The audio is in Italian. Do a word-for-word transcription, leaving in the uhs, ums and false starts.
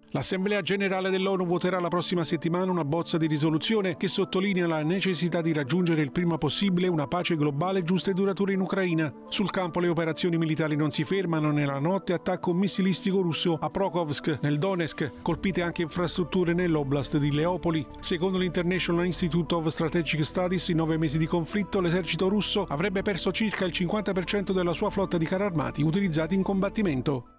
L'Assemblea Generale dell'ONU voterà la prossima settimana una bozza di risoluzione che sottolinea la necessità di raggiungere il prima possibile una pace globale giusta e duratura in Ucraina. Sul campo le operazioni militari non si fermano. Nella notte attacco missilistico russo a Pokrovsk, nel Donetsk, colpite anche infrastrutture nell'oblast di Leopoli. Secondo l'International Institute of Strategic Studies, in nove mesi di conflitto l'esercito russo avrebbe perso circa il cinquanta per cento della sua flotta di carri armati utilizzati in combattimento.